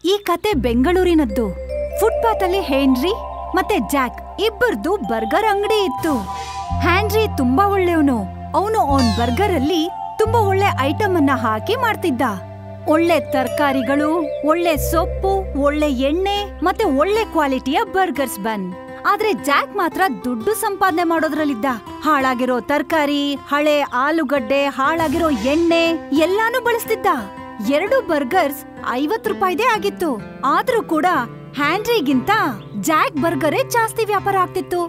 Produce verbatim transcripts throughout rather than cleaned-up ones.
ಈ ಕತೆ ಬೆಂಗಳೂರಿನದ್ದು. ಫುಟ್ಪಾತ್ ಅಲ್ಲಿ ಹೆನ್ರಿ ಮತ್ತೆ ಜಾಕ್ ಇಬ್ಬರದು ಬರ್ಗರ್ ಅಂಗಡಿ ಇತ್ತು. ಹ್ಯಾನ್ರಿ ತುಂಬಾ ಒಳ್ಳೆಯವನು. ಅವನು ಅವನ್ ಬರ್ಗರ್ ಅಲ್ಲಿ ತುಂಬಾ ಒಳ್ಳೆ ಐಟಮ್ ಅನ್ನ ಹಾಕಿ ಮಾಡ್ತಿದ್ದ. ಒಳ್ಳೆ ತರಕಾರಿಗಳು, ಒಳ್ಳೆ ಸೊಪ್ಪು, ಒಳ್ಳೆ ಎಣ್ಣೆ ಮತ್ತೆ ಒಳ್ಳೆ ಕ್ವಾಲಿಟಿಯ ಬರ್ಗರ್ಸ್ ಬನ್. ಆದ್ರೆ ಜಾಕ್ ಮಾತ್ರ ದುಡ್ಡು ಸಂಪಾದನೆ ಮಾಡೋದ್ರಲ್ಲಿದ್ದ. ಹಾಳಾಗಿರೋ ತರಕಾರಿ, ಹಳೆ ಆಲೂಗಡ್ಡೆ, ಹಾಳಾಗಿರೋ ಎಣ್ಣೆ ಎಲ್ಲಾನು ಬಳಸ್ತಿದ್ದ. ಎರಡು ಬರ್ಗರ್ಸ್ ಐವತ್ ರೂಪಾಯಿದೇ ಆಗಿತ್ತು. ಆದ್ರೂ ಕೂಡ ಹ್ಯಾನ್ರಿಗಿಂತ ಜಾಕ್ ಬರ್ಗರೇ ಜಾಸ್ತಿ ವ್ಯಾಪಾರ ಆಗ್ತಿತ್ತು.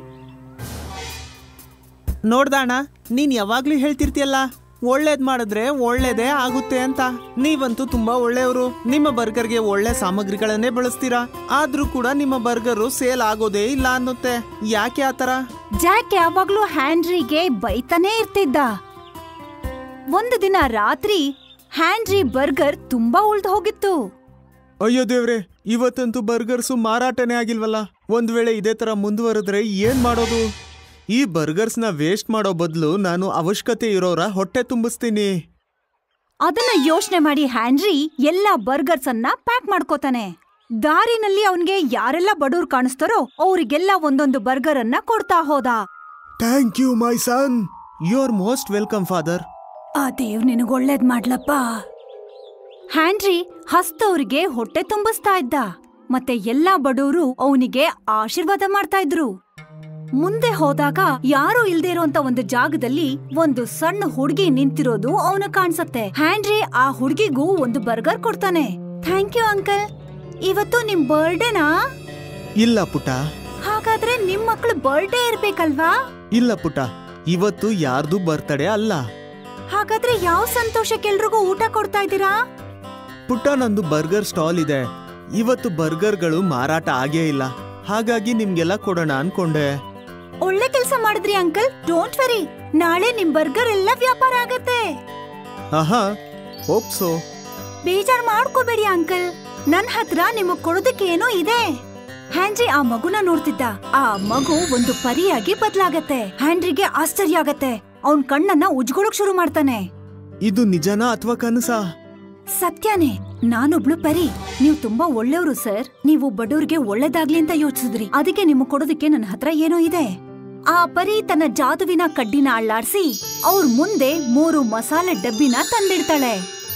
ನೋಡ್ದಣ್ಣ, ನೀನ್ ಯಾವಾಗ್ಲೂ ಹೇಳ್ತಿರ್ತೀಯಲ್ಲ, ಒಳ್ಳೇದ್ ಮಾಡಿದ್ರೆ ಒಳ್ಳೇದೇ ಆಗುತ್ತೆ ಅಂತ. ನೀವಂತೂ ತುಂಬಾ ಒಳ್ಳೆಯವರು. ನಿಮ್ಮ ಬರ್ಗರ್ಗೆ ಒಳ್ಳೆ ಸಾಮಗ್ರಿಗಳನ್ನೇ ಬಳಸ್ತೀರಾ. ಆದ್ರೂ ಕೂಡ ನಿಮ್ಮ ಬರ್ಗರು ಸೇಲ್ ಆಗೋದೇ ಇಲ್ಲ ಅನ್ನುತ್ತೆ. ಯಾಕೆ ಆತರ? ಜಾಕ್ ಯಾವಾಗ್ಲೂ ಹ್ಯಾನ್ರಿಗೆ ಬೈತಾನೇ ಇರ್ತಿದ್ದ. ಒಂದು ದಿನ ರಾತ್ರಿ ಹ್ಯಾನ್ರಿ ಬರ್ಗರ್ ತುಂಬಾ ಉಳ್ದು ಹೋಗಿತ್ತು. ಅಯ್ಯೋ ದೇವ್ರೆ, ಇವತ್ತಂತೂ ಬರ್ಗರ್ಸು ಮಾರಾಟನೇ ಆಗಿಲ್ವಲ್ಲ. ಒಂದ್ ವೇಳೆ ಇದೇ ತರ ಮುಂದುವರೆದ್ರೆ ಏನ್ ಮಾಡೋದು? ಈ ಬರ್ಗರ್ಸ್ನ ವೇಸ್ಟ್ ಮಾಡೋ ಬದಲು ನಾನು ಅವಶ್ಯಕತೆ ಇರೋರ ಹೊಟ್ಟೆ ತುಂಬಿಸ್ತೀನಿ. ಅದನ್ನ ಯೋಚನೆ ಮಾಡಿ ಹ್ಯಾನ್ರಿ ಎಲ್ಲಾ ಬರ್ಗರ್ಸ್ ಅನ್ನ ಪ್ಯಾಕ್ ಮಾಡ್ಕೋತಾನೆ. ದಾರಿನಲ್ಲಿ ಅವನ್ಗೆ ಯಾರೆಲ್ಲ ಬಡವ್ರು ಕಾಣಿಸ್ತಾರೋ ಅವ್ರಿಗೆಲ್ಲ ಒಂದೊಂದು ಬರ್ಗರ್ ಅನ್ನ ಕೊಡ್ತಾ ಹೋದ. Thank you my son. You are most welcome father. ಆ ದೇವ್ ನಿನಗ್ ಒಳ್ಳೇದ್ ಮಾಡ್ಲಪ್ಪ. ಹ್ಯಾನ್ರಿ ಹಸ್ತವ್ರಿಗೆ ಹೊಟ್ಟೆ ತುಂಬಿಸ್ತಾ ಇದ್ದ. ಮತ್ತೆ ಎಲ್ಲಾ ಬಡವರು ಅವನಿಗೆ ಆಶೀರ್ವಾದ ಮಾಡ್ತಾ ಇದ್ರು. ಮುಂದೆ ಹೋದಾಗ ಯಾರು ಇಲ್ದೇ ಇರೋಂತ ಒಂದು ಜಾಗದಲ್ಲಿ ಒಂದು ಸಣ್ಣ ಹುಡುಗಿ ನಿಂತಿರೋದು ಅವನು ಕಾಣಿಸತ್ತೆ. ಹ್ಯಾನ್ರಿ ಆ ಹುಡುಗಿಗೂ ಒಂದು ಬರ್ಗರ್ ಕೊಡ್ತಾನೆ. Thank you uncle. ಇವತ್ತು ನಿಮ್ ಬರ್ಡೇನಾ? ಇಲ್ಲ ಪುಟ. ಹಾಗಾದ್ರೆ ನಿಮ್ ಮಕ್ಳು ಬರ್ಡೇ ಇರ್ಬೇಕಲ್ವಾ? ಇಲ್ಲ ಪುಟ, ಇವತ್ತು ಯಾರ್ದು ಬರ್ತ್ಡೇ ಅಲ್ಲ. ಹಾಗಾದ್ರೆ ಯಾವ ಸಂತೋಷಕ್ಕೆ ಎಲ್ರಿಗೂ ಊಟ ಕೊಡ್ತಾ ಇದ್ದೀರಾ? ಪುಟ್ಟ, ನಂದು ಬರ್ಗರ್ ಸ್ಟಾಲ್ ಇದೆ. ಇವತ್ತು ಬರ್ಗರ್ಗಳು ಮಾರಾಟ ಆಗೇ ಇಲ್ಲ, ಹಾಗಾಗಿ ನಿಮ್ಗೆಲ್ಲ ಕೊಡೋಣ ಅನ್ಕೊಂಡೆ. ಒಳ್ಳೆ ಕೆಲಸ ಮಾಡಿದ್ರಿ ಅಂಕಲ್. ಡೋಂಟ್ ವರಿ, ನಾಳೆ ನಿಮ್ ಬರ್ಗರ್ ಎಲ್ಲ ವ್ಯಾಪಾರ ಆಗತ್ತೆ. ಆಹಾ, ಹೋಪ್ ಸೋ. ಬೇಜಾರ್ ಮಾಡ್ಕೋಬೇಡಿ ಅಂಕಲ್, ನನ್ ಹತ್ರ ನಿಮಗ್ ಕೊಡೋದಕ್ಕೆ ಏನೋ ಇದೆ. ಹ್ಯಾನ್ರಿ ಆ ಮಗುನ ನೋಡ್ತಿದ್ದ. ಆ ಮಗು ಒಂದು ಪರಿಯಾಗಿ ಬದ್ಲಾಗತ್ತೆ. ಹ್ಯಾನ್ರಿಗೆ ಆಶ್ಚರ್ಯ ಆಗತ್ತೆ. ಅವನ್ ಕಣ್ಣನ್ನ ಉಜ್ಗೊಳಕ್ ಶುರು ಮಾಡ್ತಾನೆ. ಇದು ನಿಜನಾ ಅಥವಾ ಕನಸಾ? ಸತ್ಯನೇ, ನಾನೊಬ್ಳು ಪರಿ. ನೀವು ತುಂಬಾ ಒಳ್ಳೆಯವರು ಸರ್. ನೀವು ಬಡವ್ರಿಗೆ ಒಳ್ಳೇದಾಗ್ಲಿ ಅಂತ ಯೋಚಿಸಿದ್ರಿ, ಅದಕ್ಕೆ ನಿಮ್ಗೆ ಕೊಡೋದಕ್ಕೆ ನನ್ನ ಹತ್ರ ಏನೋ ಇದೆ. ಆ ಪರಿ ತನ್ನ ಜಾದುವಿನ ಕಡ್ಡಿನ ಅಳ್ಳಾಡ್ಸಿ ಅವ್ರ ಮುಂದೆ ಮೂರು ಮಸಾಲೆ ಡಬ್ಬಿನ ತಂದಿಡ್ತಾಳೆ.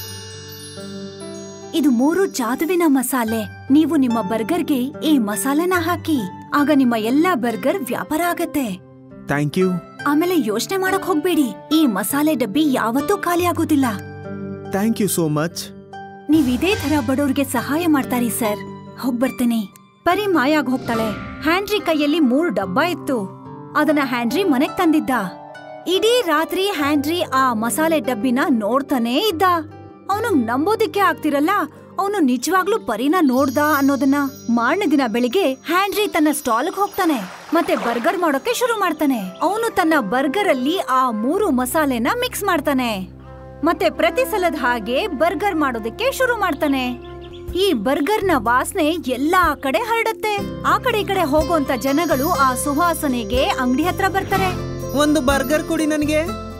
ಇದು ಮೂರು ಜಾದುವಿನ ಮಸಾಲೆ. ನೀವು ನಿಮ್ಮ ಬರ್ಗರ್ಗೆ ಈ ಮಸಾಲೆನ ಹಾಕಿ, ಆಗ ನಿಮ್ಮ ಎಲ್ಲಾ ಬರ್ಗರ್ ವ್ಯಾಪಾರ ಆಗತ್ತೆ. Thank you. ಆಮೇಲೆ ಯೋಚನೆ ಮಾಡಕ್ ಹೋಗ್ಬೇಡಿ, ಈ ಮಸಾಲೆ ಡಬ್ಬಿ ಯಾವತ್ತೂ ಖಾಲಿ ಆಗೋದಿಲ್ಲ. Thank you so much. ನೀವ್ ಇದೇ ತರ ಬಡವ್ರಿಗೆ ಸಹಾಯ ಮಾಡ್ತಾರಿ ಸರ್. ಹೋಗ್ಬರ್ತೇನೆ. ಪರಿ ಮಾಯಾಗ್ ಹೋಗ್ತಾಳೆ. ಹ್ಯಾನ್ರಿ ಕೈಯಲ್ಲಿ ಮೂರು ಡಬ್ಬ ಇತ್ತು. ಅದನ್ನ ಹ್ಯಾನ್ರಿ ಮನೆಗ್ ತಂದಿದ್ದ. ಇಡೀ ರಾತ್ರಿ ಹ್ಯಾನ್ರಿ ಆ ಮಸಾಲೆ ಡಬ್ಬಿನ ನೋಡ್ತಾನೇ ಇದ್ದ. ಅವನು ನಂಬೋದಿಕ್ಕೆ ಆಗ್ತಿರಲ್ಲ, ಅವನು ನಿಜವಾಗ್ಲೂ ಪರಿನ ನೋಡ್ದ ಅನ್ನೋದನ್ನ. ಮಾರನೇ ದಿನ ಬೆಳಿಗ್ಗೆ ಹ್ಯಾನ್ರಿ ತನ್ನ ಸ್ಟಾಲ್ಗೆ ಹೋಗ್ತಾನೆ ಮತ್ತೆ ಬರ್ಗರ್ ಮಾಡೋಕೆ ಶುರು ಮಾಡ್ತಾನೆ. ಅವನು ತನ್ನ ಬರ್ಗರ್ ಅಲ್ಲಿ ಆ ಮೂರು ಮಸಾಲೆನ ಮಿಕ್ಸ್ ಮಾಡ್ತಾನೆ ಮತ್ತೆ ಪ್ರತಿ ಸಲದ ಹಾಗೆ ಬರ್ಗರ್ ಮಾಡೋದಕ್ಕೆ ಶುರು ಮಾಡ್ತಾನೆ. ಈ ಬರ್ಗರ್ನ ವಾಸನೆ ಎಲ್ಲಾ ಕಡೆ ಹರಡುತ್ತೆ. ಆ ಕಡೆ ಈ ಕಡೆ ಹೋಗುವಂತ ಜನಗಳು ಆ ಸುವಾಸನೆಗೆ ಅಂಗಡಿ ಹತ್ರ ಬರ್ತಾರೆ. ಒಂದು ಬರ್ಗರ್ ಕೊಡಿ ನನಗೆ.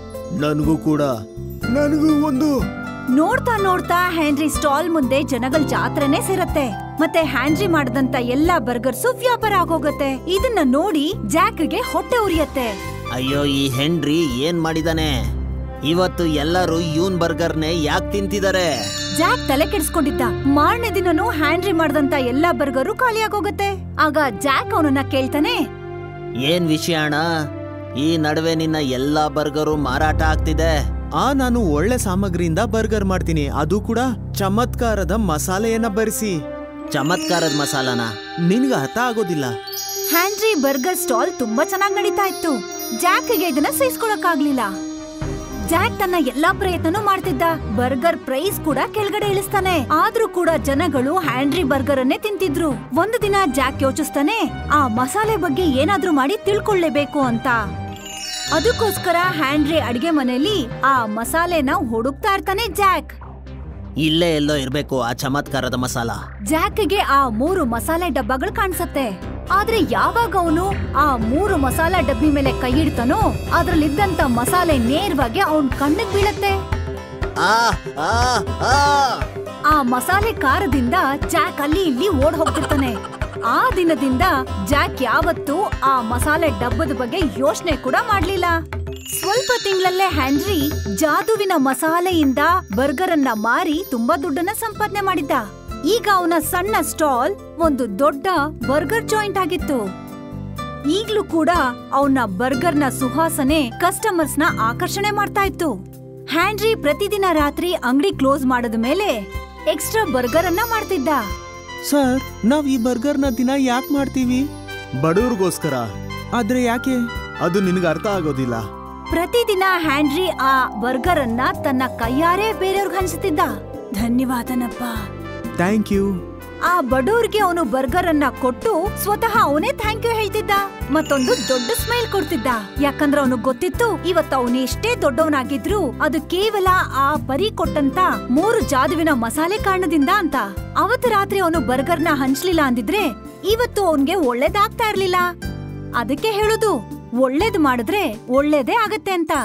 ನನಗೂ ಕೂಡ. ನನಗೂ ಒಂದು. ನೋಡ್ತಾ ನೋಡ್ತಾ ಹ್ಯಾನ್ರಿ ಸ್ಟಾಲ್ ಮುಂದೆ ಜನಗಳ ಜಾತ್ರೆನೇ ಸೇರತ್ತೆ. ಮತ್ತೆ ಹ್ಯಾನ್ರಿ ಮಾಡಿದಂತ ಎಲ್ಲಾ ಬರ್ಗರ್ಸು ವ್ಯಾಪಾರ ಆಗೋಗತ್ತೆ. ಇದನ್ನ ನೋಡಿ ಜಾಕ್ಗೆ ಹೊಟ್ಟೆ ಉರಿಯತ್ತೆ. ಅಯ್ಯೋ, ಈ ಹೆನ್ರಿ ಏನ್ ಮಾಡಿದಾನೆ? ಇವತ್ತು ಎಲ್ಲರೂ ಯೂನ್ ಬರ್ಗರ್ನೇ ಯಾಕೆ ತಿಂತಿದ್ದಾರೆ? ಜಾಕ್ ತಲೆ ಕೆಡಿಸ್ಕೊಂಡಿದ್ದ. ಮಾರನೇ ದಿನನೂ ಹ್ಯಾನ್ರಿ ಮಾಡಿದಂತ ಎಲ್ಲಾ ಬರ್ಗರು ಖಾಲಿ ಆಗೋಗತ್ತೆ. ಆಗ ಜಾಕ್ ಅವನನ್ನ ಕೇಳ್ತಾನೆ, ಏನ್ ವಿಷಯ ಅಣ್ಣ? ಈ ನಡುವೆ ನಿನ್ನ ಎಲ್ಲಾ ಬರ್ಗರು ಮಾರಾಟ ಆಗ್ತಿದೆ. ಆ ನಾನು ಒಳ್ಳೆ ಸಾಮಗ್ರಿಯಿಂದ ಬರ್ಗರ್ ಮಾಡ್ತೀನಿ, ಅದು ಕೂಡ ಚಮತ್ಕಾರದ ಮಸಾಲೆಯನ್ನ ಬರಿಸಿ. ಚಮತ್ಕಾರದ ಮಸಾಲಾನ? ನಿನ್ಗೆ ಅರ್ಥ ಆಗೋದಿಲ್ಲ. ಹ್ಯಾನ್ರಿ ಬರ್ಗರ್ ಸ್ಟಾಲ್ ತುಂಬಾ ಚೆನ್ನಾಗಿ ನಡೀತಾ ಇತ್ತು. ಜಾಕ್ಗೆ ಇದನ್ನ ಸಹಿಸ್ಕೊಳಕ್ಕಾಗ್ಲಿಲ್ಲ. ಜಾಕ್ ತನ್ನ ಎಲ್ಲಾ ಪ್ರಯತ್ನನೂ ಮಾಡ್ತಿದ್ದ. ಬರ್ಗರ್ ಪ್ರೈಸ್ ಕೂಡ ಕೆಳಗಡೆ ಇಳಿಸ್ತಾನೆ. ಆದ್ರೂ ಕೂಡ ಜನಗಳು ಹ್ಯಾನ್ರಿ ಬರ್ಗರ್ ಅನ್ನೇ ತಿಂತಿದ್ರು. ಒಂದು ದಿನ ಜಾಕ್ ಯೋಚಿಸ್ತಾನೆ, ಆ ಮಸಾಲೆ ಬಗ್ಗೆ ಏನಾದ್ರೂ ಮಾಡಿ ತಿಳ್ಕೊಳ್ಳೇಬೇಕು ಅಂತ. ಅದಕ್ಕೋಸ್ಕರ ಹ್ಯಾನ್ರಿ ಅಡಿಗೆ ಮನೆಯಲ್ಲಿ ಆ ಮಸಾಲೆನ ಹುಡುಕ್ತಾ ಇರ್ತಾನೆ. ಜಾಕ್ ಇಲ್ಲೇ ಎಲ್ಲೋ ಇರ್ಬೇಕು ಆ ಚಮತ್ಕಾರದ ಮಸಾಲ. ಜಾಕ್ಗೆ ಆ ಮೂರು ಮಸಾಲೆ ಡಬ್ಬಗಳು ಕಾಣಿಸತ್ತೆ. ಆದ್ರೆ ಯಾವಾಗ ಅವನು ಆ ಮೂರು ಮಸಾಲಾ ಡಬ್ಬಿ ಮೇಲೆ ಕೈ ಇಡ್ತಾನೋ ಅದ್ರಲ್ಲಿದ್ದಂತ ಮಸಾಲೆ ನೇರವಾಗಿ ಅವನ್ ಕಣ್ಣಿಗೆ ಬೀಳತ್ತೆ. ಆ ಆ ಮಸಾಲೆ ಖಾರದಿಂದ ಜಾಕ್ ಅಲ್ಲಿ ಇಲ್ಲಿ ಓಡ್ ಹೋಗ್ತಿರ್ತಾನೆ. ಆ ದಿನದಿಂದ ಜಾಕ್ ಯಾವತ್ತೂ ಆ ಮಸಾಲೆ ಡಬ್ಬದ ಬಗ್ಗೆ ಯೋಚನೆ ಕೂಡ ಮಾಡ್ಲಿಲ್ಲ. ಸ್ವಲ್ಪ ತಿಂಗಳಲ್ಲೇ ಹ್ಯಾನ್ರಿ ಜಾದುವಿನ ಮಸಾಲೆಯಿಂದ ಬರ್ಗರ್ ಅನ್ನ ಮಾರಿ ತುಂಬಾ ದುಡ್ಡನ್ನ ಸಂಪಾದನೆ ಮಾಡಿದ್ದ. ಈಗ ಅವನ ಸಣ್ಣ ಸ್ಟಾಲ್ ಒಂದು ದೊಡ್ಡ ಬರ್ಗರ್ ಜಾಯಿಂಟ್ ಆಗಿತ್ತು. ಈಗ್ಲೂ ಕೂಡ ಅವನ ಬರ್ಗರ್ನ ಸುವಾಸನೆ ಕಸ್ಟಮರ್ಸ್ ನ ಆಕರ್ಷಣೆ ಮಾಡ್ತಾ ಇತ್ತು. ಹ್ಯಾನ್ರಿ ಪ್ರತಿದಿನ ರಾತ್ರಿ ಅಂಗಡಿ ಕ್ಲೋಸ್ ಮಾಡಿದ ಮೇಲೆ ಎಕ್ಸ್ಟ್ರಾ ಬರ್ಗರ್ ಅನ್ನ ಮಾಡ್ತಿದ್ದ. ಸರ್, ನಾವ್ ಈ ಬರ್ಗರ್ನ ದಿನ ಯಾಕೆ ಮಾಡ್ತೀವಿ? ಬಡವ್ರಿಗೋಸ್ಕರ. ಆದ್ರೆ ಯಾಕೆ? ಅದು ನಿನಗೆ ಅರ್ಥ ಆಗೋದಿಲ್ಲ. ಪ್ರತಿದಿನ ಹ್ಯಾನ್ರಿ ಆ ಬರ್ಗರ್ ಅನ್ನ ತನ್ನ ಕೈಯಾರೆ ಬೇರೆಯವ್ರಿಗೆ ಹಂಚುತ್ತಿದ್ದ. ಧನ್ಯವಾದನಪ್ಪ. Thank you. ಆ ಬಡವ್ರಿಗೆ ಅವನು ಬರ್ಗರ್ ಅನ್ನ ಕೊಟ್ಟು ಸ್ವತಃ ಅವನೇ ಥ್ಯಾಂಕ್ ಯು ಹೇಳ್ತಿದ್ದ. ಮತ್ತೊಂದು ದೊಡ್ಡ ಸ್ಮೈಲ್ ಕೊಡ್ತಿದ್ದ. ಯಾಕಂದ್ರೆ ಅವನು ಗೊತ್ತಿತ್ತು, ಇವತ್ತು ಅವನು ಎಷ್ಟೇ ದೊಡ್ಡವನಾಗಿದ್ರು ಅದು ಕೇವಲ ಆ ಪರಿ ಕೊಟ್ಟಂತ ಮೂರು ಜಾದುವಿನ ಮಸಾಲೆ ಕಾರಣದಿಂದ ಅಂತ. ಅವತ್ತು ರಾತ್ರಿ ಅವನು ಬರ್ಗರ್ನ ಹಂಚ್ಲಿಲ್ಲ ಅಂದಿದ್ರೆ ಇವತ್ತು ಅವನ್ಗೆ ಒಳ್ಳೇದಾಗ್ತಾ ಇರ್ಲಿಲ್ಲ. ಅದಕ್ಕೆ ಹೇಳುದು, ಒಳ್ಳೇದ್ ಮಾಡಿದ್ರೆ ಒಳ್ಳೇದೇ ಆಗತ್ತೆ ಅಂತ.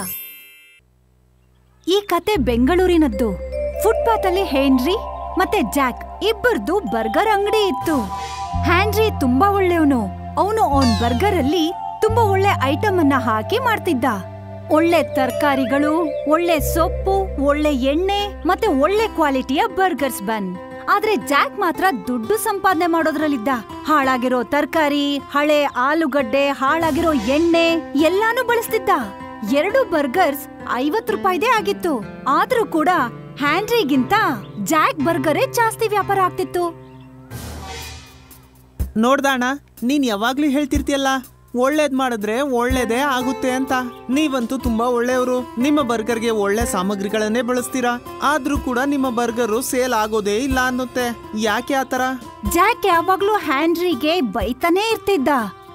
ಈ ಕತೆ ಬೆಂಗಳೂರಿನದ್ದು. ಫುಟ್ಪಾತ್ ಅಲ್ಲಿ ಹೆನ್ರಿ ಮತ್ತೆ ಜಾಕ್ ಇಬ್ಬರದು ಬರ್ಗರ್ ಅಂಗಡಿ ಇತ್ತು. ಹ್ಯಾನ್ರಿ ತುಂಬಾ ಒಳ್ಳೆಯವನು. ಅವನು ಅವನ್ ಬರ್ಗರ್ ಅಲ್ಲಿ ತುಂಬಾ ಒಳ್ಳೆ ಐಟಮ್ ಅನ್ನ ಹಾಕಿ ಮಾಡ್ತಿದ್ದ. ಒಳ್ಳೆ ತರಕಾರಿಗಳು, ಒಳ್ಳೆ ಸೊಪ್ಪು, ಒಳ್ಳೆ ಎಣ್ಣೆ ಮತ್ತೆ ಒಳ್ಳೆ ಕ್ವಾಲಿಟಿಯ ಬರ್ಗರ್ಸ್ ಬನ್. ಆದ್ರೆ ಜಾಕ್ ಮಾತ್ರ ದುಡ್ಡು ಸಂಪಾದನೆ ಮಾಡೋದ್ರಲ್ಲಿದ್ದ. ಹಾಳಾಗಿರೋ ತರಕಾರಿ, ಹಳೆ ಆಲೂಗಡ್ಡೆ, ಹಾಳಾಗಿರೋ ಎಣ್ಣೆ ಎಲ್ಲಾನು ಬಳಸ್ತಿದ್ದ. ಎರಡು ಬರ್ಗರ್ಸ್ ಐವತ್ ರೂಪಾಯಿದೇ ಆಗಿತ್ತು. ಆದ್ರೂ ಕೂಡ ಹ್ಯಾನ್ರಿಗಿಂತ ಜಾಕ್ ಬರ್ಗರೇ ಜಾಸ್ತಿ ವ್ಯಾಪಾರ ಆಗ್ತಿತ್ತು. ನೋಡ್ದಾಣ, ನೀನ್ ಯಾವಾಗ್ಲೂ ಹೇಳ್ತಿರ್ತೀಯಲ್ಲ, ಒಳ್ಳೇದ್ ಮಾಡಿದ್ರೆ ಒಳ್ಳೇದೇ ಆಗುತ್ತೆ ಅಂತ. ನೀವಂತೂ ತುಂಬಾ ಒಳ್ಳೆಯವರು. ನಿಮ್ಮ ಬರ್ಗರ್ಗೆ ಒಳ್ಳೆ ಸಾಮಗ್ರಿಗಳನ್ನೇ ಬಳಸ್ತೀರಾ. ಆದ್ರೂ ಕೂಡ ನಿಮ್ಮ ಬರ್ಗರು ಸೇಲ್ ಆಗೋದೇ ಇಲ್ಲ ಅನ್ನುತ್ತೆ. ಯಾಕೆ ಆತರ? ಜಾಕ್ ಯಾವಾಗ್ಲೂ ಹ್ಯಾನ್ರಿಗೆ ಬೈತಾನೇ ಇರ್ತಿದ್ದ.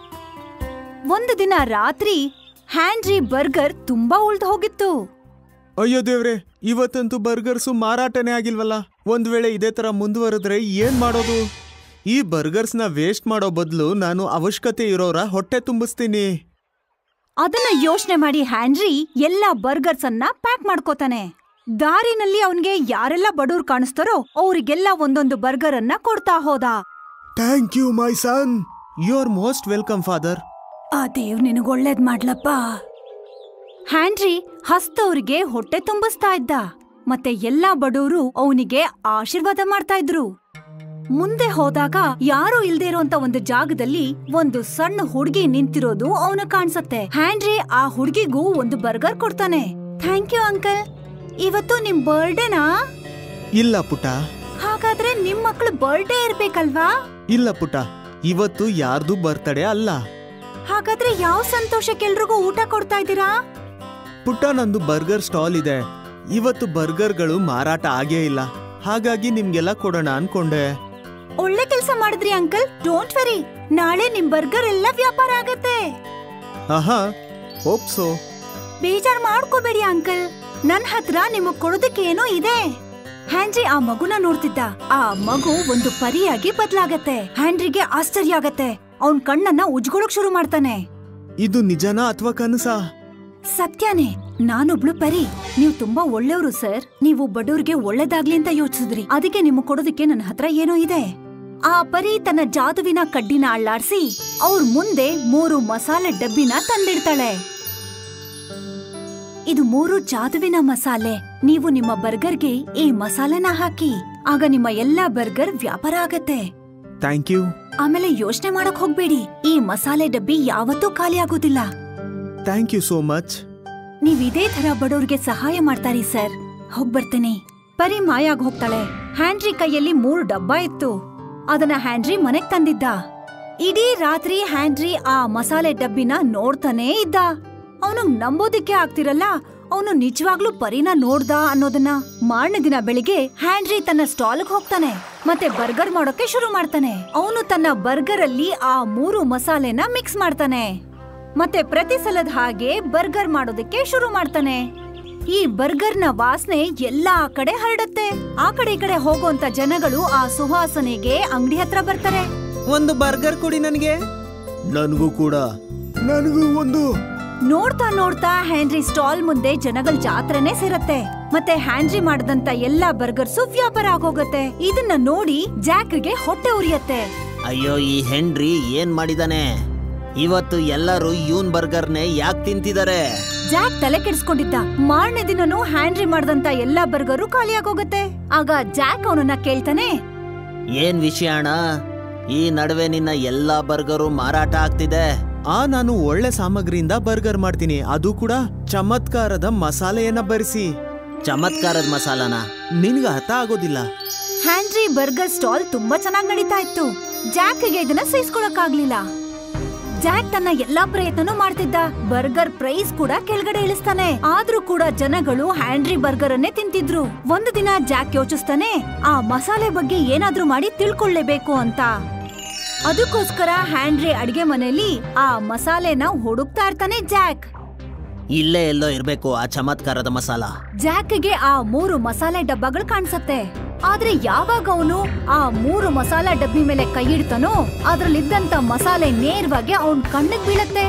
ಒಂದು ದಿನ ರಾತ್ರಿ ಹ್ಯಾನ್ರಿ ಬರ್ಗರ್ ತುಂಬಾ ಉಳ್ದು ಹೋಗಿತ್ತು. ಅಯ್ಯೋ ದೇವ್ರೆ, ಇವತ್ತಂತೂ ಬರ್ಗರ್ಸು ಮಾರಾಟನೇ ಆಗಿಲ್ವಲ್ಲ. ಒಂದ್ ವೇಳೆ ಇದೇ ತರ ಮುಂದುವರೆದ್ರೆ ಏನ್ ಮಾಡೋದು? ಈ ಬರ್ಗರ್ಸ್ನ ವೇಸ್ಟ್ ಮಾಡೋ ಬದಲು ನಾನು ಅವಶ್ಯಕತೆ ಇರೋರ ಹೊಟ್ಟೆ ತುಂಬಿಸ್ತೀನಿ. ಅದನ್ನ ಯೋಚನೆ ಮಾಡಿ ಹ್ಯಾನ್ರಿ ಎಲ್ಲಾ ಬರ್ಗರ್ಸ್ ಅನ್ನ ಪ್ಯಾಕ್ ಮಾಡ್ಕೋತಾನೆ. ದಾರಿನಲ್ಲಿ ಅವನ್ಗೆ ಯಾರೆಲ್ಲ ಬಡವ್ರು ಕಾಣಿಸ್ತಾರೋ ಅವ್ರಿಗೆಲ್ಲ ಒಂದೊಂದು ಬರ್ಗರ್ ಅನ್ನ ಕೊಡ್ತಾ ಹೋದ. Thank you my son. You are most welcome father. ಆ ದೇವ್ ನಿನಗ್ ಒಳ್ಳೇದ್ ಮಾಡ್ಲಪ್ಪ. ಹ್ಯಾನ್ರಿ ಹಸ್ತವ್ರಿಗೆ ಹೊಟ್ಟೆ ತುಂಬಿಸ್ತಾ ಇದ್ದ. ಮತ್ತೆ ಎಲ್ಲಾ ಬಡವರು ಅವನಿಗೆ ಆಶೀರ್ವಾದ ಮಾಡ್ತಾ ಇದ್ರು. ಮುಂದೆ ಹೋದಾಗ ಯಾರು ಇಲ್ದೇ ಇರೋಂತ ಒಂದು ಜಾಗದಲ್ಲಿ ಒಂದು ಸಣ್ಣ ಹುಡುಗಿ ನಿಂತಿರೋದು ಅವನು ಕಾಣಿಸತ್ತೆ. ಹ್ಯಾನ್ರಿ ಆ ಹುಡುಗಿಗೂ ಒಂದು ಬರ್ಗರ್ ಕೊಡ್ತಾನೆ. Thank you uncle. ಇವತ್ತು ನಿಮ್ ಬರ್ಡೇನಾ? ಇಲ್ಲ ಪುಟ. ಹಾಗಾದ್ರೆ ನಿಮ್ ಮಕ್ಳು ಬರ್ಡೇ ಇರ್ಬೇಕಲ್ವಾ? ಇಲ್ಲ ಪುಟ, ಇವತ್ತು ಯಾರ್ದು ಬರ್ತಡೇ ಅಲ್ಲ. ಹಾಗಾದ್ರೆ ಯಾವ ಸಂತೋಷಕ್ಕೆ ಎಲ್ರಿಗೂ ಊಟ ಕೊಡ್ತಾ ಇದ್ದೀರಾ? ಪುಟ್ಟ, ನಂದು ಬರ್ಗರ್ ಸ್ಟಾಲ್ ಇದೆ. ಇವತ್ತು ಬರ್ಗರ್ಗಳು ಮಾರಾಟ ಆಗೇ ಇಲ್ಲ, ಹಾಗಾಗಿ ನಿಮ್ಗೆಲ್ಲ ಕೊಡೋಣ ಅನ್ಕೊಂಡೆ. ಒಳ್ಳೆ ಕೆಲಸ ಮಾಡಿದ್ರಿ ಅಂಕಲ್. ಡೋಂಟ್ ವರಿ, ನಾಳೆ ನಿಮ್ ಬರ್ಗರ್ ಎಲ್ಲ ವ್ಯಾಪಾರ ಆಗತ್ತೆ. ಆಹಾ, ಹೋಪ್ ಸೋ. ಬೇಜಾರ್ ಮಾಡ್ಕೋಬೇಡಿ ಅಂಕಲ್, ನನ್ ಹತ್ರ ನಿಮಗ್ ಕೊಡೋದಕ್ಕೆ ಏನೋ ಇದೆ. ಹ್ಯಾನ್ರಿ ಆ ಮಗುನ ನೋಡ್ತಿದ್ದ. ಆ ಮಗು ಒಂದು ಪರಿಯಾಗಿ ಬದ್ಲಾಗತ್ತೆ. ಹ್ಯಾನ್ರಿಗೆ ಆಶ್ಚರ್ಯ ಆಗತ್ತೆ. ಅವನ್ ಕಣ್ಣನ್ನ ಉಜ್ಗೊಳಕ್ ಶುರು ಮಾಡ್ತಾನೆ. ಇದು ನಿಜನಾ ಅಥವಾ ಕನಸಾ? ಸತ್ಯನೇ, ನಾನೊಬ್ಳು ಪರಿ. ನೀವು ತುಂಬಾ ಒಳ್ಳೆಯವರು ಸರ್. ನೀವು ಬಡವ್ರಿಗೆ ಒಳ್ಳೇದಾಗ್ಲಿ ಅಂತ ಯೋಚಿಸಿದ್ರಿ. ಅದಕ್ಕೆ ನಿಮ್ಗೆ ಕೊಡೋದಕ್ಕೆ ನನ್ನ ಹತ್ರ ಏನೋ ಇದೆ. ಆ ಪರಿ ತನ್ನ ಜಾದುವಿನ ಕಡ್ಡಿನ ಅಳ್ಳಾಡ್ಸಿ ಅವ್ರ ಮುಂದೆ ಮೂರು ಮಸಾಲೆ ಡಬ್ಬಿನ ತಂದಿಡ್ತಾಳೆ. ಇದು ಮೂರು ಜಾದುವಿನ ಮಸಾಲೆ. ನೀವು ನಿಮ್ಮ ಬರ್ಗರ್ಗೆ ಈ ಮಸಾಲೆನ ಹಾಕಿ, ಆಗ ನಿಮ್ಮ ಎಲ್ಲಾ ಬರ್ಗರ್ ವ್ಯಾಪಾರ ಆಗತ್ತೆ. Thank you. ಆಮೇಲೆ ಯೋಚನೆ ಮಾಡಕ್ ಹೋಗ್ಬೇಡಿ, ಈ ಮಸಾಲೆ ಡಬ್ಬಿ ಯಾವತ್ತೂ ಖಾಲಿ ಆಗೋದಿಲ್ಲ. Thank you so much. ನೀವ್ ಇದೇ ತರ ಬಡವ್ರಿಗೆ ಸಹಾಯ ಮಾಡ್ತಾರಿ ಸರ್. ಹೋಗ್ಬರ್ತೇನೆ. ಪರಿ ಮಾಯಾಗ್ ಹೋಗ್ತಾಳೆ. ಹ್ಯಾನ್ರಿ ಕೈಯಲ್ಲಿ ಮೂರು ಡಬ್ಬ ಇತ್ತು. ಅದನ್ನ ಹ್ಯಾನ್ರಿ ಮನೆಗ್ ತಂದಿದ್ದ. ಇಡೀ ರಾತ್ರಿ ಹ್ಯಾನ್ರಿ ಆ ಮಸಾಲೆ ಡಬ್ಬಿನ ನೋಡ್ತಾನೇ ಇದ್ದ. ಅವನು ನಂಬೋದಿಕ್ಕೆ ಆಗ್ತಿರಲ್ಲ, ಅವನು ನಿಜವಾಗ್ಲೂ ಪರಿನ ನೋಡ್ದ ಅನ್ನೋದನ್ನ. ಮಾರನೇ ದಿನ ಬೆಳಿಗ್ಗೆ ಹ್ಯಾನ್ರಿ ತನ್ನ ಸ್ಟಾಲ್ಗೆ ಹೋಗ್ತಾನೆ ಮತ್ತೆ ಬರ್ಗರ್ ಮಾಡೋಕೆ ಶುರು ಮಾಡ್ತಾನೆ. ಅವನು ತನ್ನ ಬರ್ಗರ್ ಅಲ್ಲಿ ಆ ಮೂರು ಮಸಾಲೆನ ಮಿಕ್ಸ್ ಮಾಡ್ತಾನೆ. ಮತ್ತೆ ಪ್ರತಿ ಸಲದ ಹಾಗೆ ಬರ್ಗರ್ ಮಾಡೋದಕ್ಕೆ ಶುರು ಮಾಡ್ತಾನೆ. ಈ ಬರ್ಗರ್ನ ವಾಸನೆ ಎಲ್ಲಾ ಕಡೆ ಹರಡುತ್ತೆ. ಆ ಕಡೆ ಈ ಕಡೆ ಹೋಗುವಂತ ಜನಗಳು ಆ ಸುವಾಸನೆಗೆ ಅಂಗಡಿ ಹತ್ರ ಬರ್ತಾರೆ. ಒಂದು ಬರ್ಗರ್ ಕೊಡಿ ನನಗೆ. ನನಗೂ ಕೂಡ. ನನಗೂ ಒಂದು. ನೋಡ್ತಾ ನೋಡ್ತಾ ಹ್ಯಾನ್ರಿ ಸ್ಟಾಲ್ ಮುಂದೆ ಜನಗಳ ಜಾತ್ರೆನೇ ಸೇರತ್ತೆ. ಮತ್ತೆ ಹ್ಯಾಂಡ್ರಿ ಮಾಡದಂತ ಎಲ್ಲಾ ಬರ್ಗರ್ಸು ವ್ಯಾಪಾರ ಆಗೋಗತ್ತೆ. ಇದನ್ನ ನೋಡಿ ಜಾಕ್ಗೆ ಹೊಟ್ಟೆ ಉರಿಯತ್ತೆ. ಅಯ್ಯೋ, ಈ ಹೆನ್ರಿ ಏನ್ ಮಾಡಿದಾನೆ? ಇವತ್ತು ಎಲ್ಲರೂ ಯೂನ್ ಬರ್ಗರ್ನೇ ಯಾಕೆ ತಿಂತಿದ್ದಾರೆ? ಜಾಕ್ ತಲೆ ಕೆಡಿಸ್ಕೊಂಡಿದ್ದ. ಮಾರನೇ ದಿನನೂ ಹ್ಯಾಂಡ್ರಿ ಮಾಡದಂತ ಎಲ್ಲಾ ಬರ್ಗರು ಖಾಲಿ ಆಗೋಗತ್ತೆ. ಆಗ ಜಾಕ್ ಅವನನ್ನ ಕೇಳ್ತಾನೆ, ಏನ್ ವಿಷಯ ಅಣ್ಣ? ಈ ನಡುವೆ ನಿನ್ನ ಎಲ್ಲಾ ಬರ್ಗರು ಮಾರಾಟ ಆಗ್ತಿದೆ. ಆ ನಾನು ಒಳ್ಳೆ ಸಾಮಗ್ರಿಯಿಂದ ಬರ್ಗರ್ ಮಾಡ್ತೀನಿ, ಅದು ಕೂಡ ಚಮತ್ಕಾರದ ಮಸಾಲೆಯನ್ನ ಬರಿಸಿ. ಚಮತ್ಕಾರದ ಮಸಾಲಾನ? ನಿನ್ಗ ಅರ್ಥ ಆಗೋದಿಲ್ಲ. ಹ್ಯಾಂಡ್ರಿ ಬರ್ಗರ್ ಸ್ಟಾಲ್ ತುಂಬಾ ಚೆನ್ನಾಗಿ ನಡೀತಾ ಇತ್ತು. ಜಾಕ್ಗೆ ಇದನ್ನ ಸಹಿಸ್ಕೊಳಕ್ಕಾಗ್ಲಿಲ್ಲ. ಜಾಕ್ ತನ್ನ ಎಲ್ಲಾ ಪ್ರಯತ್ನನೂ ಮಾಡ್ತಿದ್ದ. ಬರ್ಗರ್ ಪ್ರೈಸ್ ಕೂಡ ಕೆಳಗಡೆ ಇಳಿಸ್ತಾನೆ. ಆದ್ರೂ ಕೂಡ ಜನಗಳು ಹ್ಯಾಂಡ್ರಿ ಬರ್ಗರ್ ಅನ್ನೇ ತಿಂತಿದ್ರು. ಒಂದು ದಿನ ಜಾಕ್ ಯೋಚಿಸ್ತಾನೆ, ಆ ಮಸಾಲೆ ಬಗ್ಗೆ ಏನಾದ್ರೂ ಮಾಡಿ ತಿಳ್ಕೊಳ್ಳೇಬೇಕು ಅಂತ. ಅದಕ್ಕೋಸ್ಕರ ಹ್ಯಾಂಡ್ರಿ ಅಡಿಗೆ ಮನೆಯಲ್ಲಿ ಆ ಮಸಾಲೆನ ಹುಡುಕ್ತಾ ಇರ್ತಾನೆ ಜಾಕ್. ಇಲ್ಲೇ ಎಲ್ಲೋ ಇರ್ಬೇಕು ಆ ಚಮತ್ಕಾರದ ಮಸಾಲ. ಜಾಕ್ಗೆ ಆ ಮೂರು ಮಸಾಲೆ ಡಬ್ಬಗಳು ಕಾಣಿಸತ್ತೆ. ಆದ್ರೆ ಯಾವಾಗ ಅವನು ಆ ಮೂರು ಮಸಾಲಾ ಡಬ್ಬಿ ಮೇಲೆ ಕೈ ಇಡ್ತಾನೋ ಅದ್ರಲ್ಲಿದ್ದಂತ ಮಸಾಲೆ ನೇರವಾಗಿ ಅವನ್ ಕಣ್ಣಿಗೆ ಬೀಳತ್ತೆ.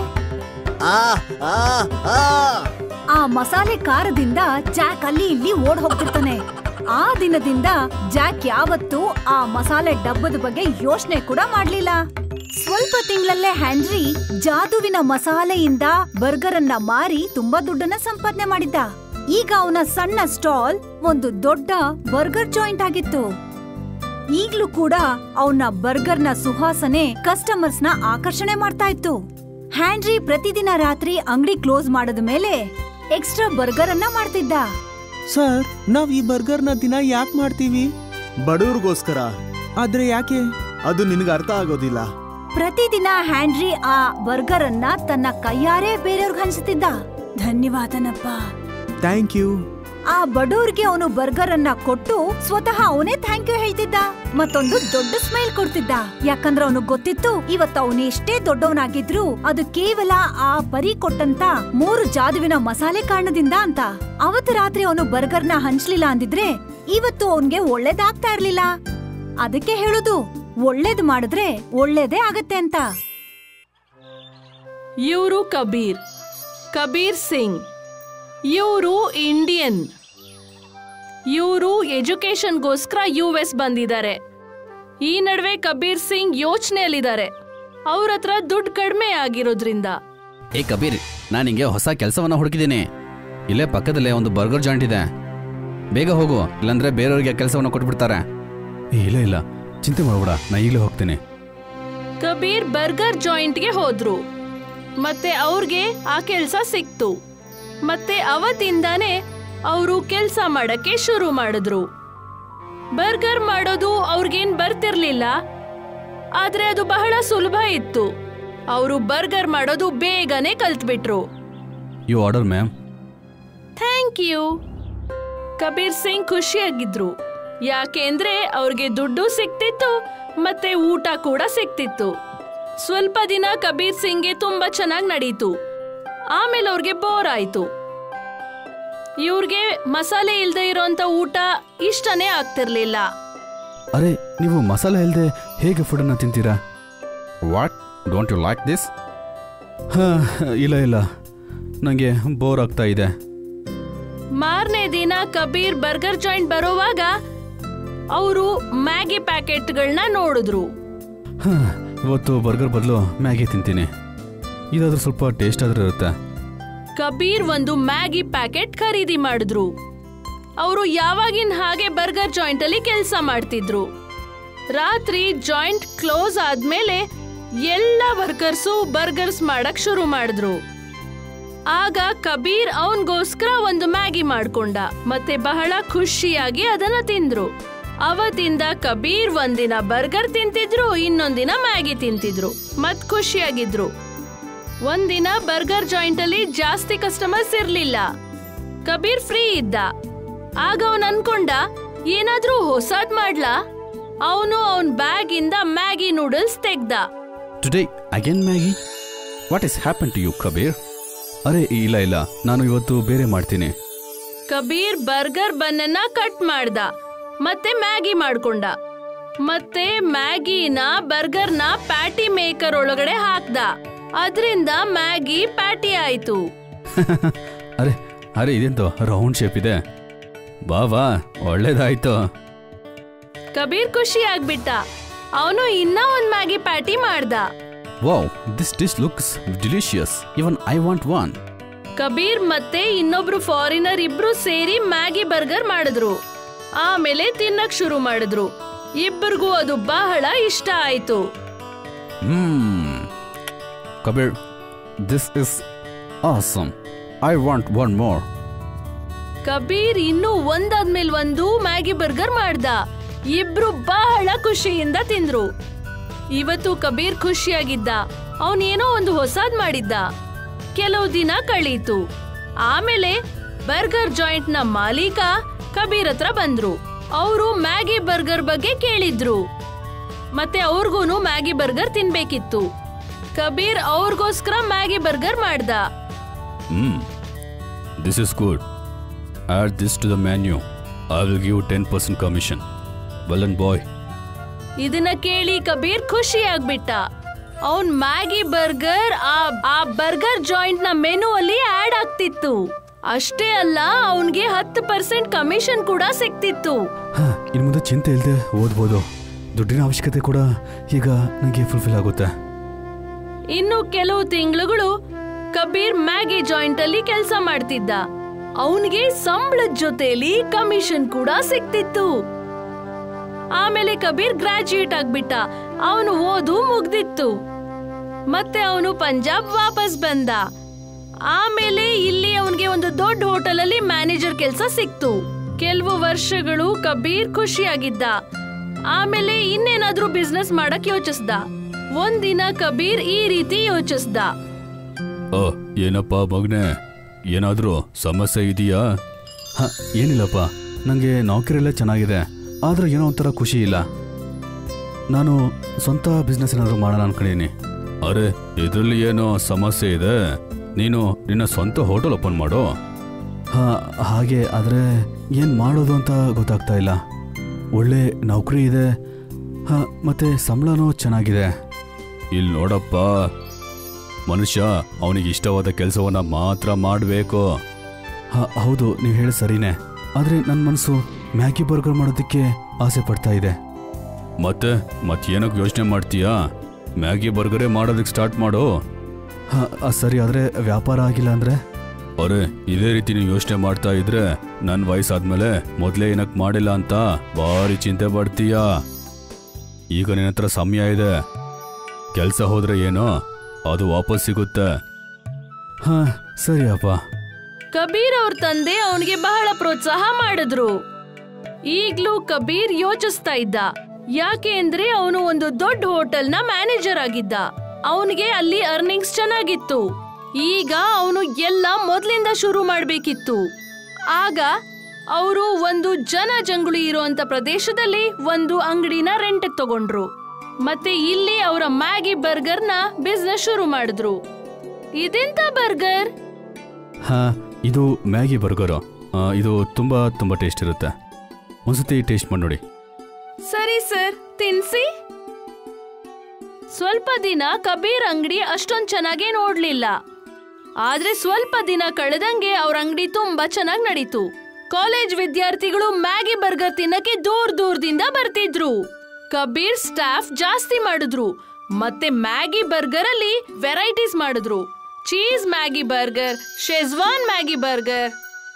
ಆ ಮಸಾಲೆ ಖಾರದಿಂದ ಜಾಕ್ ಅಲ್ಲಿ ಇಲ್ಲಿ ಓಡ್ ಹೋಗ್ತಿರ್ತಾನೆ. ಆ ದಿನದಿಂದ ಜಾಕ್ ಯಾವತ್ತೂ ಆ ಮಸಾಲೆ ಡಬ್ಬದ ಬಗ್ಗೆ ಯೋಚನೆ ಕೂಡ ಮಾಡ್ಲಿಲ್ಲ. ಸ್ವಲ್ಪ ತಿಂಗಳಲ್ಲೇ ಹ್ಯಾಂಡ್ರಿ ಜಾದುವಿನ ಮಸಾಲೆಯಿಂದ ಬರ್ಗರ್ ಅನ್ನ ಮಾರಿ ತುಂಬಾ ದುಡ್ಡನ್ನ ಸಂಪಾದನೆ ಮಾಡಿದ್ದ. ಈಗ ಅವನ ಸಣ್ಣ ಸ್ಟಾಲ್ ಒಂದು ದೊಡ್ಡ ಬರ್ಗರ್ ಜಾಯಿಂಟ್ ಆಗಿತ್ತು. ಈಗ್ಲೂ ಕೂಡ ಅವನ ಬರ್ಗರ್ನ ಸುವಾಸನೆ ಕಸ್ಟಮರ್ಸ್ ನ ಆಕರ್ಷಣೆ ಮಾಡ್ತಾ ಇತ್ತು. ಹ್ಯಾಂಡ್ರಿ ಪ್ರತಿದಿನ ರಾತ್ರಿ ಅಂಗಡಿ ಕ್ಲೋಸ್ ಮಾಡಿದ ಮೇಲೆ ಎಕ್ಸ್ಟ್ರಾ ಬರ್ಗರ್ ಅನ್ನ ಮಾಡ್ತಿದ್ದ. ಸರ್, ನಾವ್ ಈ ಬರ್ಗರ್ನ ದಿನ ಯಾಕೆ ಮಾಡ್ತೀವಿ? ಬಡವ್ರಿಗೋಸ್ಕರ. ಆದ್ರೆ ಯಾಕೆ? ಅದು ನಿನಗೆ ಅರ್ಥ ಆಗೋದಿಲ್ಲ. ಪ್ರತಿದಿನ ಹ್ಯಾಂಡ್ರಿ ಆ ಬರ್ಗರ್ ಅನ್ನ ತನ್ನ ಕೈಯಾರೆ ಬೇರೆಯವ್ರಿಗೆ ಹಂಚುತ್ತಿದ್ದ. ಧನ್ಯವಾದನಪ್ಪ. Thank you. ಆ ಬಡವ್ರಿಗೆ ಅವನು ಬರ್ಗರ್ ಅನ್ನ ಕೊಟ್ಟು ಸ್ವತಃ ಅವನೇ ಥ್ಯಾಂಕ್ ಯು ಹೇಳ್ತಿದ್ದ. ಮತ್ತೊಂದು ದೊಡ್ಡ ಸ್ಮೈಲ್ ಕೊಡ್ತಿದ್ದ. ಯಾಕಂದ್ರೆ ಅವನು ಗೊತ್ತಿತ್ತು, ಇವತ್ತು ಅವನು ಎಷ್ಟೇ ದೊಡ್ಡವನಾಗಿದ್ರು ಅದು ಕೇವಲ ಆ ಪರಿ ಕೊಟ್ಟಂತ ಮೂರು ಜಾದುವಿನ ಮಸಾಲೆ ಕಾರಣದಿಂದ ಅಂತ. ಅವತ್ತು ರಾತ್ರಿ ಅವನು ಬರ್ಗರ್ನ ಹಂಚ್ಲಿಲ್ಲ ಅಂದಿದ್ರೆ ಇವತ್ತು ಅವನ್ಗೆ ಒಳ್ಳೇದಾಗ್ತಾ ಇರ್ಲಿಲ್ಲ. ಅದಕ್ಕೆ ಹೇಳುದು, ಒಳ್ಳೇದ್ ಮಾಡಿದ್ರೆ ಒಳ್ಳೇದೇ ಆಗತ್ತೆ ಅಂತ. ಇವರು ಕಬೀರ್ ಕಬೀರ್ ಸಿಂಗ್. ಇವರು ಇಂಡಿಯನ್. ಇವರು ಎಜುಕೇಶನ್ಗೋಸ್ಕರ ಯು ಎಸ್ ಬಂದಿದ್ದಾರೆ. ಈ ನಡುವೆ ಕಬೀರ್ ಸಿಂಗ್ ಯೋಚನೆಯಲ್ಲಿದ್ದಾರೆ. ಅವ್ರ ಹತ್ರ ದುಡ್ಡು ಕಡಿಮೆ ಆಗಿರೋದ್ರಿಂದ. ಏ ಕಬೀರ್, ನಾನು ಹಿಂಗೆ ಹೊಸ ಕೆಲಸವನ್ನ ಹುಡುಕಿದ್ದೀನಿ. ಇಲ್ಲೇ ಪಕ್ಕದಲ್ಲೇ ಒಂದು ಬರ್ಗರ್ ಜಾಯಿಂಟ್ ಇದೆ. ಬೇಗ ಹೋಗು, ಇಲ್ಲಾಂದ್ರೆ ಬೇರೆಯವ್ರಿಗೆ ಕೆಲಸವನ್ನ ಕೊಟ್ಬಿಡ್ತಾರೆ. ಇಲ್ಲ ಇಲ್ಲ, ಚಿಂತೆ ಮಾಡಬೇಡ, ನಾ ಈಗಲೇ ಹೋಗ್ತೀನಿ. ಕಬೀರ್ ಬರ್ಗರ್ ಜಾಯಿಂಟ್ಗೆ ಹೋದ್ರು. ಮತ್ತೆ ಅವ್ರಿಗೆ ಆ ಕೆಲಸ ಸಿಕ್ತು. ಮತ್ತೆ ಅವತ್ತಿಂದಾನೇ ಅವರು ಕೆಲಸ ಮಾಡಕ್ಕೆ ಶುರು ಮಾಡಿದ್ರು. ಬರ್ಗರ್ ಮಾಡೋದು ಅವ್ರಿಗೇನ್ ಬರ್ತಿರ್ಲಿಲ್ಲ, ಆದ್ರೆ ಅದು ಬಹಳ ಸುಲಭ ಇತ್ತು. ಅವರು ಬರ್ಗರ್ ಮಾಡೋದು ಬೇಗನೆ ಕಲ್ತ್ಬಿಟ್ರು. You order ma'am. Thank you. Kabir Singh ಖುಷಿಯಾಗಿದ್ರು. ಯಾಕೆಂದ್ರೆ ಅವ್ರಿಗೆ ದುಡ್ಡು ಸಿಕ್ತಿತ್ತು ಮತ್ತೆ ಊಟ ಕೂಡ ಸಿಕ್ತಿತ್ತು. ಸ್ವಲ್ಪ ದಿನ ಕಬೀರ್ ಸಿಂಗ್ಗೆ ತುಂಬಾ ಚೆನ್ನಾಗಿ ನಡೀತು. ಆಮೇಲೆ ಅವ್ರಿಗೆ ಬೋರ್ ಆಯ್ತು. ಇವ್ರಿಗೆ ಮಸಾಲೆ ಇಲ್ದೆ ಇರೋಂತ ಊಟ ಇಷ್ಟನೇ ಆಗ್ತಿರ್ಲಿಲ್ಲ. ಅರೆ, ನೀವು ಮಸಾಲೆ ಇಲ್ಲದೆ ಹೇಗೆ ಫುಡನ್ನ ತಿಂತೀರಾ? What, don't you like this? ಹಾ, ಇಲ್ಲ ಇಲ್ಲ, ನನಗೆ ಬೋರ್ ಆಗ್ತಾ ಇದೆ. ಮಾರನೇ ದಿನ ಕಬೀರ್ ಬರ್ಗರ್ ಜಾಯಿಂಟ್ ಬರೋವಾಗ ಅವರು ಮ್ಯಾಗಿ ಪ್ಯಾಕೆಟ್ಗಳನ್ನ ನೋಡಿದ್ರು. ಇವತ್ತು ಬರ್ಗರ್ ಬದಲು ಮ್ಯಾಗಿ ತಿಂತೀನಿ. ಇದಾದ್ರೂ ಸ್ವಲ್ಪ ಟೇಸ್ಟ್ ಆದ್ರೂ ಇರುತ್ತೆ. ಕಬೀರ್ ಒಂದು ಮ್ಯಾಗಿ ಪ್ಯಾಕೆಟ್ ಖರೀದಿ ಮಾಡಿದ್ರು. ಅವರು ಯಾವಾಗಿನ ಹಾಗೆ ಬರ್ಗರ್ ಜಾಯಿಂಟ್ ಅಲ್ಲಿ ಕೆಲಸ ಮಾಡ್ತಿದ್ರು. ರಾತ್ರಿ ಜಾಯಿಂಟ್ ಕ್ಲೋಸ್ ಆದ್ಮೇಲೆ ಎಲ್ಲ ವರ್ಕರ್ಸು ಬರ್ಗರ್ಸ್ ಮಾಡಕ್ ಶುರು ಮಾಡಿದ್ರು. ಆಗ ಕಬೀರ್ ಅವನ್ಗೋಸ್ಕರ ಒಂದು ಮ್ಯಾಗಿ ಮಾಡ್ಕೊಂಡ ಮತ್ತೆ ಬಹಳ ಖುಷಿಯಾಗಿ ಅದನ್ನ ತಿಂದ್ರು. ಅವತ್ತಿಂದ ಕಬೀರ್ ಒಂದಿನ ಬರ್ಗರ್ ತಿಂತಿದ್ರು, ಇನ್ನೊಂದಿನ ಮ್ಯಾಗಿ ತಿಂತಿದ್ರು, ಮತ್ ಖುಷಿಯಾಗಿದ್ರು. ಒಂದಿನ ಬರ್ಗರ್ ಜಾಯಿಂಟ್ ಅಲ್ಲಿ ಜಾಸ್ತಿ ಕಸ್ಟಮರ್ಸ್ ಇರ್ಲಿಲ್ಲ. ಕಬೀರ್ ಫ್ರೀ ಇದ್ದ. ಆಗ ಅವನ್ ಅನ್ಕೊಂಡ, ಏನಾದ್ರೂ ಹೊಸದ್ ಮಾಡ್ಲಾ? ಅವನು ಅವನ್ ಬ್ಯಾಗ್ ಇಂದ ಮ್ಯಾಗಿ ನೂಡಲ್ಸ್ ತೆಗ್ದ. Today again Maggi? What is happen to you Kabir? ಅರೆ ಇಲ್ಲ ಇಲ್ಲ, ನಾನು ಇವತ್ತು ಬೇರೆ ಮಾಡ್ತೀನಿ. ಕಬೀರ್ ಬರ್ಗರ್ ಬನ್ನನ್ನ ಕಟ್ ಮಾಡ್ದ ಮತ್ತೆ ಮ್ಯಾಗಿ ಮಾಡ್ಕೊಂಡ. ಮತ್ತೆ ಮ್ಯಾಗಿನ ಬರ್ಗರ್ನ ಪ್ಯಾಟಿ ಮೇಕರ್ ಒಳಗಡೆ ಹಾಕ್ದ. ಅದರಿಂದ ಮ್ಯಾಗಿ ಪ್ಯಾಟಿ ಆಯ್ತು. ಅರೆ ಅರೆ ಇದೆಂತ ರೌಂಡ್ ಶೇಪ್ ಇದೆ. ಬಾ ಬಾ ಒಳ್ಳೇದಾಯ್ತು. ಕಬೀರ್ ಖುಷಿ ಆಗ್ಬಿಟ್ಟ. ಅವನು ಇನ್ನ ಒಂದ್ ಮ್ಯಾಗಿ ಪ್ಯಾಟಿ ಮಾಡ್ದ. Wow, this dish looks delicious. Even I want one. Kabir ಮತ್ತೆ ಇನ್ನೊಬ್ರು ಫಾರಿನರ್ ಇಬ್ರು ಸೇರಿ ಮ್ಯಾಗಿ ಬರ್ಗರ್ ಮಾಡಿದ್ರು. ಆಮೇಲೆ ತಿನ್ನಕ್ ಶುರು ಮಾಡಿದ್ರು. ಇಬ್ಬರಿಗೂ ಅದು ಬಹಳ ಇಷ್ಟ ಆಯ್ತು. Hmm Kabir, this is awesome. I want one more. Kabir ಇನ್ನೂ ಒಂದಾದ್ಮೇಲೆ ಒಂದು ಮ್ಯಾಗಿ ಬರ್ಗರ್ ಮಾಡ್ದ. ಇಬ್ರು ಬಹಳ ಖುಷಿಯಿಂದ ತಿಂದ್ರು. ಇವತ್ತು ಕಬೀರ್ ಖುಷಿಯಾಗಿದ್ದ. ಅವನೇನೋ ಒಂದು ಹೊಸಾದ್ ಮಾಡಿದ್ದ. ಕೆಲವು ದಿನ ಕಳೀತು. ಆಮೇಲೆ ಬರ್ಗರ್ ಜಾಯಿಂಟ್ ನ ಮಾಲೀಕ ಕಬೀರ್ ಹತ್ರ ಬಂದ್ರು. ಅವರು ಮ್ಯಾಗಿ ಬರ್ಗರ್ ಬಗ್ಗೆ ಕೇಳಿದ್ರು. ಮತ್ತೆ ಅವ್ರಿಗೂನು ಮ್ಯಾಗಿ ಬರ್ಗರ್ ತಿನ್ಬೇಕಿತ್ತು. ಕಬೀರ್ ಅವ್ರಿಗೋಸ್ಕರ ಮ್ಯಾಗಿ ಬರ್ಗರ್ ಮಾಡ್ದ. Hmm this is good. Add this to the menu. I will give ten percent commission. Well and boy. ಇದನ್ನ ಕೇಳಿ ಕಬೀರ್ ಖುಷಿ ಆಗ್ಬಿಟ್ಟ. ಅವನ್ ಮ್ಯಾಗಿ ಬರ್ಗರ್ ಆ ಬರ್ಗರ್ ಜಾಯಿಂಟ್ ನ ಮೆನು ಅಲ್ಲಿ ಆಡ್ ಆಗ್ತಿತ್ತು. ಅಷ್ಟೇ ಅಲ್ಲ, ಅವನ್ಗೆ ಹತ್ತು ಪರ್ಸೆಂಟ್ ಕಮಿಷನ್ ಕೂಡ ಸಿಕ್ತಿತ್ತು. ಇನ್ ಮುಂದೆ ಚಿಂತೆ ಇಲ್ಲದೆ ಓದ್ಬೋದು. ದುಡ್ಡಿನ ಅವಶ್ಯಕತೆ ಕೂಡ ಈಗ ನನಗೆ ಫುಲ್ಫಿಲ್ ಆಗುತ್ತೆ. ಇನ್ನು ಕೆಲವು ತಿಂಗಳುಗಳು ಕಬೀರ್ ಮ್ಯಾಗಿ ಜಾಯಿಂಟ್ ಅಲ್ಲಿ ಕೆಲಸ ಮಾಡ್ತಿದ್ದ. ಅವನಿಗೆ ಸಂಬಳದ ಜೊತೆಲಿ ಕಮಿಷನ್ ಕೂಡ ಸಿಕ್ತಿತ್ತು. ಆಮೇಲೆ ಕಬೀರ್ ಗ್ರಾಜ್ಯುಯೇಟ್ ಆಗ್ಬಿಟ್ಟ. ಅವನು ಓದು ಮುಗ್ದಿತ್ತು. ಮತ್ತೆ ಅವನು ಪಂಜಾಬ್ ವಾಪಸ್ ಬಂದ. ಆಮೇಲೆ ಇಲ್ಲಿ ಅವನಿಗೆ ಒಂದು ದೊಡ್ಡ ಹೋಟೆಲ್ ಅಲ್ಲಿ ಮ್ಯಾನೇಜರ್ ಕೆಲಸ ಸಿಕ್ತು. ಕೆಲವು ವರ್ಷಗಳು ಕಬೀರ್ ಖುಷಿಯಾಗಿದ್ದ. ಆಮೇಲೆ ಇನ್ನೇನಾದ್ರೂ ಬಿಸ್ನೆಸ್ ಮಾಡಕ್ ಯೋಚಿಸ್ದ. ಒಂದಿನ ಕಬೀರ್ ಈ ರೀತಿ ಯೋಚಿಸ್ದ. ಏನಪ್ಪ ಮಗನೆ, ಏನಾದ್ರೂ ಸಮಸ್ಯೆ ಇದೆಯಾ? ಹ ಏನಿಲ್ಲಪ್ಪ, ನಂಗೆ ನೌಕರಿಯೆಲ್ಲ ಚೆನ್ನಾಗಿದೆ. ಆದ್ರೆ ಏನೋ ಒಂಥರ ಖುಷಿ ಇಲ್ಲ. ನಾನು ಸ್ವಂತ ಬಿಸ್ನೆಸ್ ಏನಾದ್ರು ಮಾಡೋಣ ಅನ್ಕೊಂಡಿನಿ. ಅರೆ, ಇದರಲ್ಲಿ ಏನೋ ಸಮಸ್ಯೆ ಇದೆ. ನೀನು ನಿನ್ನ ಸ್ವಂತ ಹೋಟೆಲ್ ಓಪನ್ ಮಾಡು. ಹಾ ಹಾಗೆ, ಆದ್ರೆ ಏನ್ ಮಾಡೋದು ಅಂತ ಗೊತ್ತಾಗ್ತಾ ಇಲ್ಲ. ಒಳ್ಳೆ ನೌಕರಿ ಇದೆ, ಹಾ ಮತ್ತೆ ಸಂಬಳನೂ ಚೆನ್ನಾಗಿದೆ. ಇಲ್ಲಿ ನೋಡಪ್ಪ, ಮನುಷ್ಯ ಅವನಿಗೆ ಇಷ್ಟವಾದ ಕೆಲಸವನ್ನ ಮಾತ್ರ ಮಾಡಬೇಕು. ಹಾ ಹೌದು, ನೀವು ಹೇಳಿ ಸರಿನೇ. ಆದ್ರೆ ನನ್ನ ಮನಸ್ಸು ಮ್ಯಾಗಿ ಬರ್ಗರ್ ಮಾಡೋದಕ್ಕೆ ಆಸೆ ಪಡ್ತಾ ಇದೆ. ಮತ್ತೆ ಮತ್ತೇನಕ್ಕೆ ಯೋಚನೆ ಮಾಡ್ತೀಯಾ? ಮ್ಯಾಗಿ ಬರ್ಗರೇ ಮಾಡೋದಕ್ಕೆ ಸ್ಟಾರ್ಟ್ ಮಾಡು. ಹಾ ಸರಿ, ಆದ್ರೆ ವ್ಯಾಪಾರ ಆಗಿಲ್ಲ ಅಂದ್ರೆ? ಅರೆ, ಇದೇ ರೀತಿ ನೀವು ಯೋಚನೆ ಮಾಡ್ತಾ ಇದ್ರೆ ನನ್ನ ವಯಸ್ಸಾದ್ಮೇಲೆ ಮೊದಲೇ ಏನಕ್ಕೆ ಮಾಡಿಲ್ಲ ಅಂತ ಭಾರಿ ಚಿಂತೆ ಪಡ್ತೀಯಾ. ಈಗ ನಿನ್ನ ಹತ್ರ ಸಮಯ ಇದೆ. ಕೆಲಸ ಹೋದ್ರೆ ಏನೋ ಅದು ವಾಪಸ್ ಸಿಗುತ್ತೆ. ಹಾ ಸರಿ ಅಪ್ಪ. ಕಬೀರ್ ಅವ್ರ ತಂದೆ ಅವನಿಗೆ ಬಹಳ ಪ್ರೋತ್ಸಾಹ ಮಾಡಿದ್ರು. ಈಗ್ಲೂ ಕಬೀರ್ ಯೋಚಿಸ್ತಾ ಇದ್ದ. ಯಾಕೆ ಅಂದ್ರೆ ಅವನು ಒಂದು ದೊಡ್ಡ ಹೋಟೆಲ್ ನ ಮ್ಯಾನೇಜರ್ ಆಗಿದ್ದ. ಅವನಿಗೆ ಅಲ್ಲಿ ಅರ್ನಿಂಗ್ಸ್ ಚೆನ್ನಾಗಿತ್ತು. ಈಗ ಅವನು ಎಲ್ಲ ಮೊದ್ಲಿಂದ ಶುರು ಮಾಡ್ಬೇಕಿತ್ತು. ಆಗ ಅವರು ಒಂದು ಜನ ಜಂಗುಳಿ ಇರುವಂತ ಪ್ರದೇಶದಲ್ಲಿ ಒಂದು ಅಂಗಡಿನ ರೆಂಟ್ ತಗೊಂಡ್ರು. ಮತ್ತೆ ಇಲ್ಲಿ ಅವರ ಮ್ಯಾಗಿ ಬರ್ಗರ್ ನ ಬಿಸ್ನೆಸ್ ಶುರು ಮಾಡಿದ್ರು. ಇದೆಂತ ಬರ್ಗರ್? ಹಾ, ಇದು ಮ್ಯಾಗಿ ಬರ್ಗರ್. ಇದು ತುಂಬಾ ತುಂಬಾ ಟೇಸ್ಟ್ ಇರುತ್ತೆ. ಒಂದ್ಸತಿ ಟೇಸ್ಟ್ ಮಾಡಿ ನೋಡಿ. ಸರಿ ಸರ್, ತಿನ್ಸಿ. ಸ್ವಲ್ಪ ದಿನ ಕಬೀರ್ ಅಂಗಡಿ ಅಷ್ಟೊಂದ್ ಚೆನ್ನಾಗೇ ನೋಡ್ಲಿಲ್ಲ. ಆದ್ರೆ ಸ್ವಲ್ಪ ದಿನ ಕಳೆದಂಗೆ ಅವ್ರ ಅಂಗಡಿ ತುಂಬಾ ಚೆನ್ನಾಗಿ ನಡೀತು. ಕಾಲೇಜ್ ವಿದ್ಯಾರ್ಥಿಗಳು ಮ್ಯಾಗಿ ಬರ್ಗರ್ ತಿನ್ನಕ್ಕೆ ದೂರ ದೂರದಿಂದ ಬರ್ತಿದ್ರು. ಕಬೀರ್ ಸ್ಟಾಫ್ ಜಾಸ್ತಿ ಮಾಡಿದ್ರು. ಮತ್ತೆ ಮ್ಯಾಗಿ ಬರ್ಗರ್ ಅಲ್ಲಿ ವೆರೈಟೀಸ್ ಮಾಡಿದ್ರು. Cheese Maggi burger, Schezwan Maggi burger.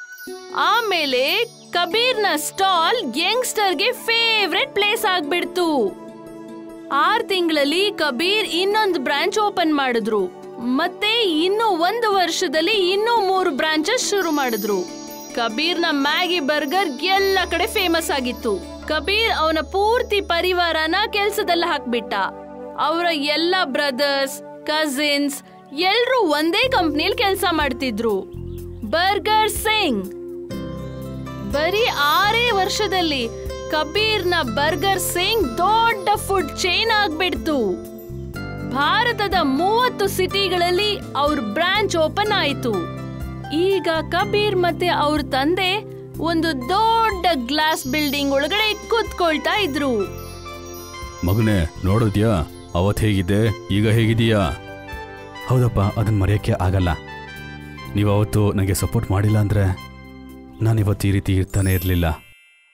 ಆಮೇಲೆ ಕಬೀರ್ ನ ಸ್ಟಾಲ್ ಯಂಗ್ಸ್ಟರ್ಗೆ ಫೇವ್ರೆಟ್ ಪ್ಲೇಸ್ ಆಗ್ಬಿಡ್ತು. ಆರ್ ತಿಂಗಳಲ್ಲಿ ಕಬೀರ್ ಇನ್ನೊಂದು ಬ್ರಾಂಚ್ ಓಪನ್ ಮಾಡಿದ್ರು. ಮತ್ತೆ ಇನ್ನು ಒಂದು ವರ್ಷದಲ್ಲಿ ಇನ್ನೂ ಮೂರು ಬ್ರಾಂಚಸ್ ಶುರು ಮಾಡಿದ್ರು. ಕಬೀರ್ ನ ಮ್ಯಾಗಿ ಬರ್ಗರ್ ಎಲ್ಲ ಕಡೆ ಫೇಮಸ್ ಆಗಿತ್ತು. ಕಬೀರ್ ಅವನ ಪೂರ್ತಿ ಪರಿವಾರನ ಕೆಲ್ಸದಲ್ಲಿ ಹಾಕ್ಬಿಟ್ಟ. ಅವರ ಎಲ್ಲ ಬ್ರದರ್ಸ್, ಕಸಿನ್ಸ್ ಎಲ್ರೂ ಒಂದೇ ಕಂಪ್ನಿಯಲ್ಲಿ ಕೆಲಸ ಮಾಡ್ತಿದ್ರು, ಬರ್ಗರ್ ಸಿಂಗ್. ಬರೀ ಆರೇ ವರ್ಷದಲ್ಲಿ ಕಬೀರ್ ನ ಬರ್ಗರ್ ಸಿಂಗ್ ದೊಡ್ಡ ಫುಡ್ ಚೈನ್ ಆಗ್ಬಿಡ್ತು. ಭಾರತದ ಮೂವತ್ತು ಸಿಟಿಗಳಲ್ಲಿ ಅವ್ರ ಬ್ರಾಂಚ್ ಓಪನ್ ಆಯಿತು. ಈಗ ಕಬೀರ್ ಮತ್ತೆ ಅವ್ರ ತಂದೆ ಒಂದು ದೊಡ್ಡ ಗ್ಲಾಸ್ ಬಿಲ್ಡಿಂಗ್ ಒಳಗಡೆ ಕೂತ್ಕೊಳ್ತಾ ಇದ್ರು. ಮಗನೇ, ನೋಡಿದ್ಯಾ ಅವತ್ ಹೇಗಿದೆ, ಈಗ ಹೇಗಿದೀಯಾ? ಹೌದಪ್ಪ, ಅದನ್ನ ಮರೆಯಕ್ಕೆ ಆಗಲ್ಲ. ನೀವು ಅವತ್ತು ನನಗೆ ಸಪೋರ್ಟ್ ಮಾಡಿಲ್ಲ ಅಂದ್ರೆ ನಾನಿವತ್ತು ಈ ರೀತಿ ಇರ್ತಾನೆ ಇರಲಿಲ್ಲ.